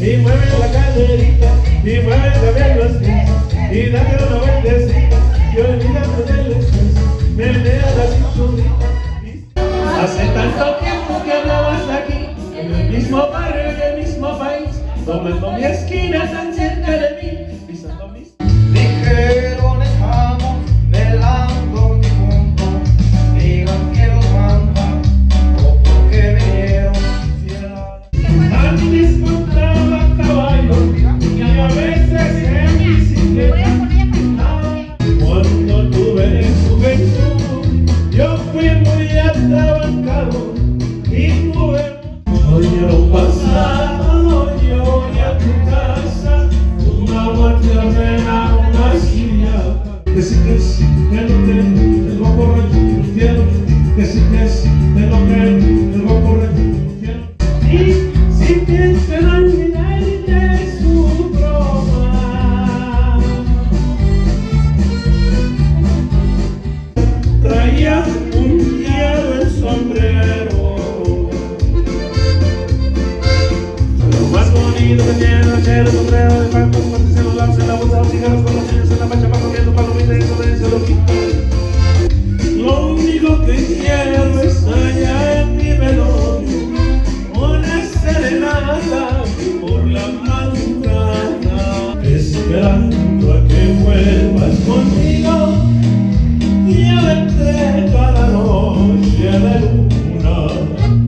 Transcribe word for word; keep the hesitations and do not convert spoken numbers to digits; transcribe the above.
y mueve la caderita, y mueve también los pies, y date una vueltecita, y olvídate del estrés, menea la cinturita. Hace tanto tiempo que andabas aquí, en el mismo barrio y el mismo país, tomando mi esquina tan